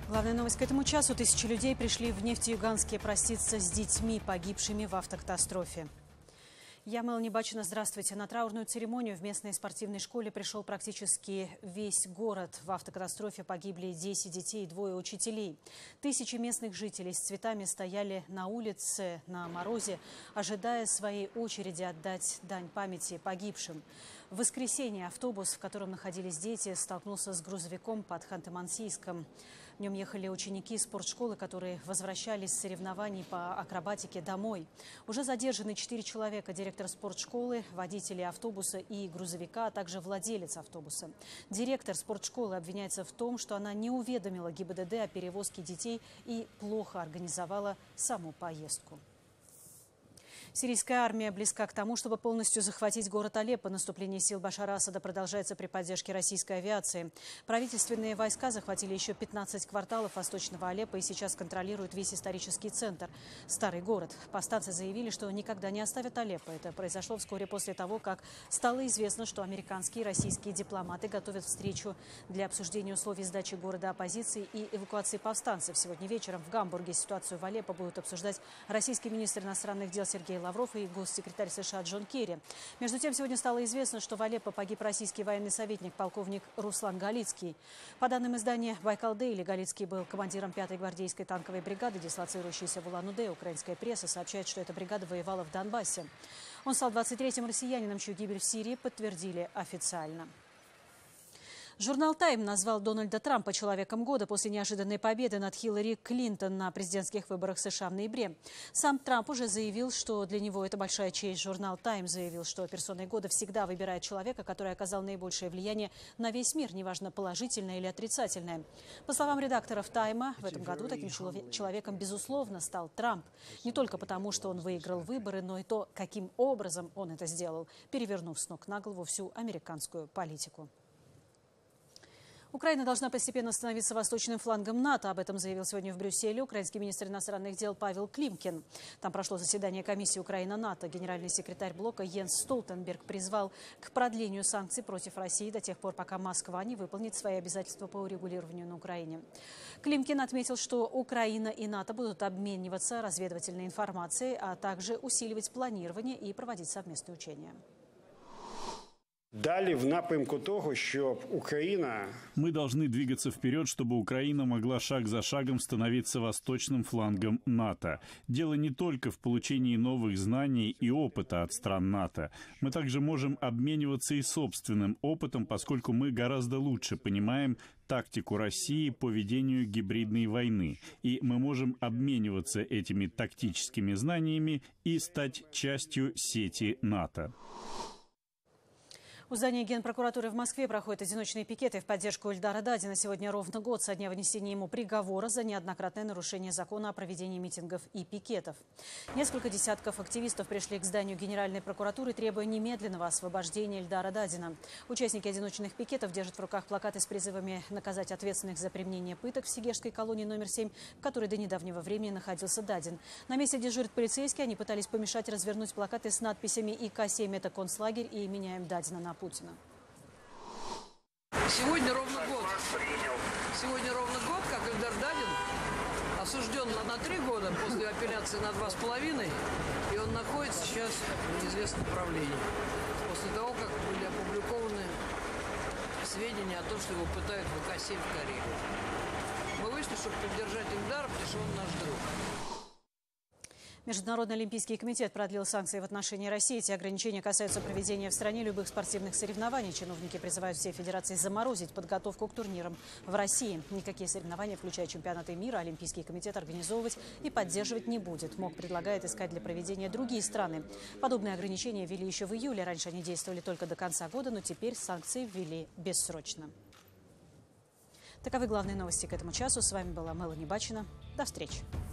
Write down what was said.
Главная новость к этому часу. Тысячи людей пришли в Нефтеюганске проститься с детьми, погибшими в автокатастрофе. Я Мелани Бачина. Здравствуйте. На траурную церемонию в местной спортивной школе пришел практически весь город. В автокатастрофе погибли 10 детей и 2 учителей. Тысячи местных жителей с цветами стояли на улице на морозе, ожидая своей очереди отдать дань памяти погибшим. В воскресенье автобус, в котором находились дети, столкнулся с грузовиком под Ханты-Мансийском. В нем ехали ученики спортшколы, которые возвращались с соревнований по акробатике домой. Уже задержаны 4 человека: директор спортшколы, водители автобуса и грузовика, а также владелец автобуса. Директор спортшколы обвиняется в том, что она не уведомила ГИБДД о перевозке детей и плохо организовала саму поездку. Сирийская армия близка к тому, чтобы полностью захватить город Алеппо. Наступление сил Башара Асада продолжается при поддержке российской авиации. Правительственные войска захватили еще 15 кварталов восточного Алеппо и сейчас контролируют весь исторический центр – старый город. Повстанцы заявили, что никогда не оставят Алеппо. Это произошло вскоре после того, как стало известно, что американские и российские дипломаты готовят встречу для обсуждения условий сдачи города оппозиции и эвакуации повстанцев. Сегодня вечером в Гамбурге ситуацию в Алеппо будут обсуждать российский министр иностранных дел Сергей Лавров и госсекретарь США Джон Керри. Между тем, сегодня стало известно, что в Алеппо погиб российский военный советник полковник Руслан Галицкий. По данным издания «Байкал Дейли», Галицкий был командиром 5-й гвардейской танковой бригады, дислоцирующейся в Улан-Удэ. Украинская пресса сообщает, что эта бригада воевала в Донбассе. Он стал 23-м россиянином, чью гибель в Сирии подтвердили официально. Журнал «Тайм» назвал Дональда Трампа человеком года после неожиданной победы над Хиллари Клинтон на президентских выборах США в ноябре. Сам Трамп уже заявил, что для него это большая честь. Журнал «Тайм» заявил, что персоной года всегда выбирает человека, который оказал наибольшее влияние на весь мир, неважно, положительное или отрицательное. По словам редакторов «Тайма», в этом году таким человеком, безусловно, стал Трамп. Не только потому, что он выиграл выборы, но и то, каким образом он это сделал, перевернув с ног на голову всю американскую политику. Украина должна постепенно становиться восточным флангом НАТО. Об этом заявил сегодня в Брюсселе украинский министр иностранных дел Павел Климкин. Там прошло заседание комиссии Украина-НАТО. Генеральный секретарь блока Йенс Столтенберг призвал к продлению санкций против России до тех пор, пока Москва не выполнит свои обязательства по урегулированию на Украине. Климкин отметил, что Украина и НАТО будут обмениваться разведывательной информацией, а также усиливать планирование и проводить совместные учения. Далі в напрямку того, щоб Украина... Мы должны двигаться вперед, чтобы Украина могла шаг за шагом становиться восточным флангом НАТО. Дело не только в получении новых знаний и опыта от стран НАТО. Мы также можем обмениваться и собственным опытом, поскольку мы гораздо лучше понимаем тактику России по ведению гибридной войны. И мы можем обмениваться этими тактическими знаниями и стать частью сети НАТО. У здания Генпрокуратуры в Москве проходят одиночные пикеты в поддержку Ильдара Дадина. Сегодня ровно год со дня вынесения ему приговора за неоднократное нарушение закона о проведении митингов и пикетов. Несколько десятков активистов пришли к зданию Генеральной прокуратуры, требуя немедленного освобождения Ильдара Дадина. Участники одиночных пикетов держат в руках плакаты с призывами наказать ответственных за применение пыток в Сегежской колонии номер 7, в которой до недавнего времени находился Дадин. На месте дежурят полицейские. Они пытались помешать развернуть плакаты с надписями «ИК-7 – это концлагерь» и «Меняем Дадина на Путина». Сегодня ровно год. Сегодня ровно год, как Ильдар Дадин осужден на 3 года после апелляции на 2,5, и он находится сейчас в неизвестном правлении. После того, как были опубликованы сведения о том, что его пытают в ИК-7 в Карелии. Мы вышли, чтобы поддержать Ильдара, потому что он наш друг. Международный олимпийский комитет продлил санкции в отношении России. Эти ограничения касаются проведения в стране любых спортивных соревнований. Чиновники призывают все федерации заморозить подготовку к турнирам в России. Никакие соревнования, включая чемпионаты мира, Олимпийский комитет организовывать и поддерживать не будет. МОК предлагает искать для проведения другие страны. Подобные ограничения ввели еще в июле. Раньше они действовали только до конца года, но теперь санкции ввели бессрочно. Таковы главные новости к этому часу. С вами была Мелани Бачина. До встречи.